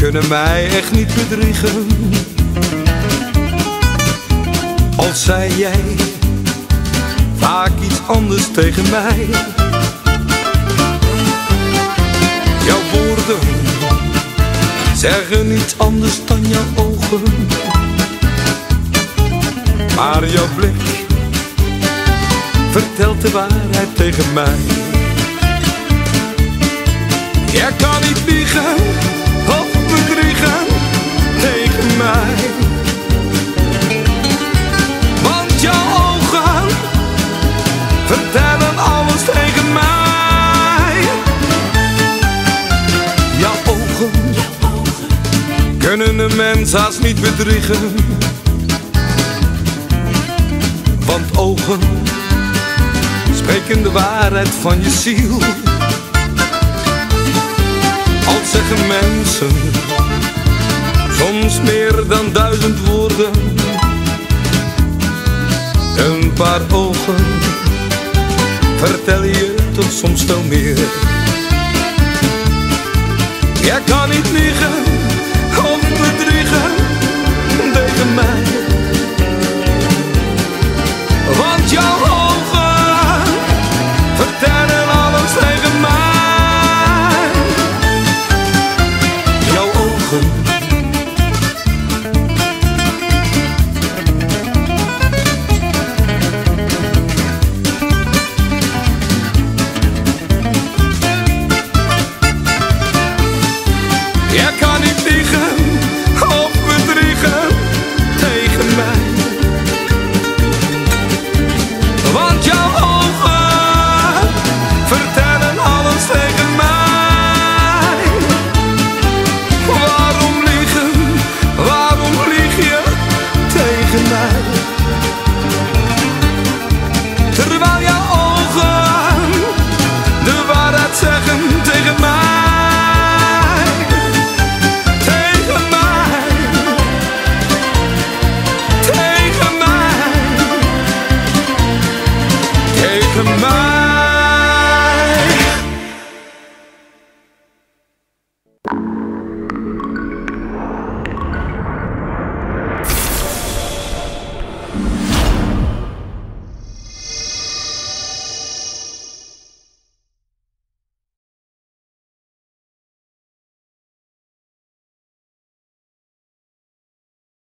kunnen mij echt niet bedriegen. Al zei jij vaak iets anders tegen mij. Jouw woorden zeggen iets anders dan jouw ogen. Maar jouw blik vertelt de waarheid tegen mij. Jij kan niet liegen of bedriegen tegen mij. Want jouw ogen vertellen alles tegen mij. Jouw ogen kunnen een mens haast niet bedriegen. Want ogen spreken de waarheid van je ziel. Al zeggen mensen soms meer dan 1000 woorden, een paar ogen vertellen je toch soms veel meer. Jij kan niet liegen of bedriegen tegen mij. Want jouw